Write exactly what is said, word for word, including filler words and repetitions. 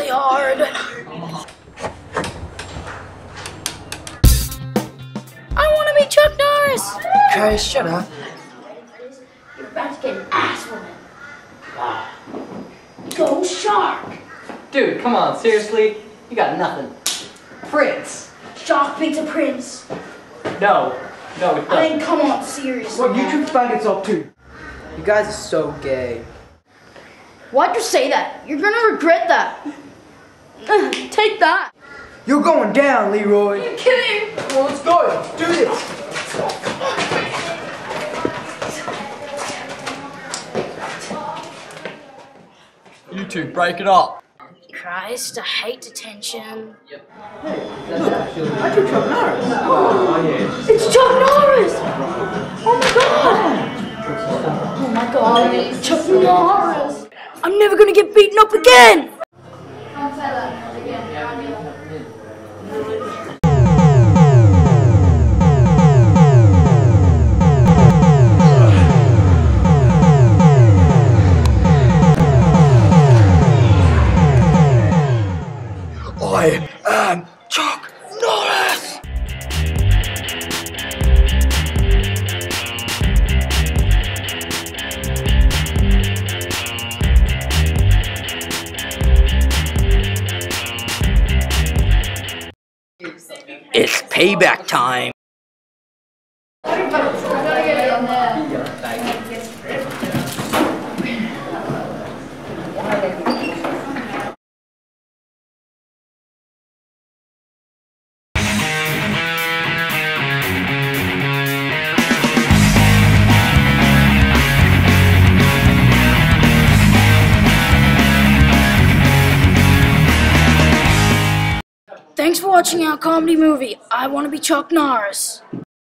really hard. I want to be Chuck Norris. Okay, shut up. You're about to get an ass woman. Go Shark. Dude, come on, seriously? You got nothing. Prince. Shark beats a prince. No, no, it I doesn't. mean, come on, seriously. Well, you two faggots up too. You guys are so gay. Why'd you say that? You're gonna regret that. Take that. You're going down, Leroy. Are you kidding? Well, let's go. Let's do this. You two, break it up. Christ, I hate detention. I took Chuck Norris. It's Chuck Norris! Oh my god! Oh my god, Chuck Norris! I'm never gonna get beaten up again! I am Chuck Norris. It's payback time. Thanks for watching our comedy movie, I Want to Be Chuck Norris.